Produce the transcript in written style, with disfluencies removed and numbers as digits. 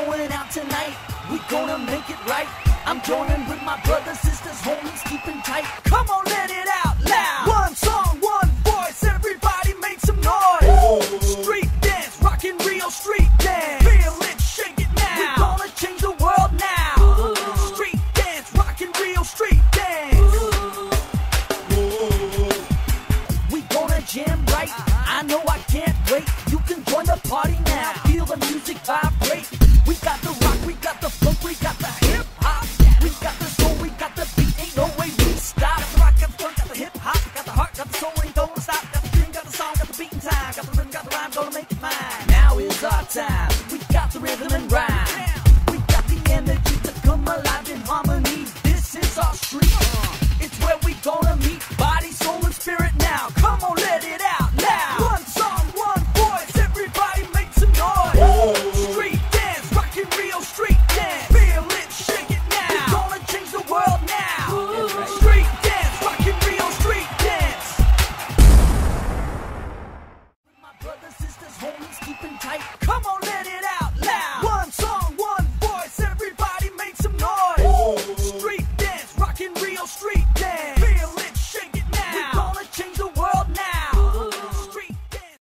going out tonight. We gonna make it right. I'm joining with my brothers, sisters, homies, keeping tight. Come on, let it out loud. One song, one voice, everybody make some noise. Street dance, rockin' real street dance. Feel it, shake it now. We gonna change the world now. Street dance, rockin' real street dance. We gonna jam right. I know I can't wait. You can join the party now. Feel the music vibrate. We got the rock, we got the funk, we got the hip hop. We got the soul, we got the beat. Ain't no way we stop. Got the rock, got the funk, got the hip hop, got the heart, got the soul, ain't gonna stop. Got the dream, got the song, got the beat in time, got the rhythm, got the rhyme, gonna make it mine. Now is our time. We got the rhythm and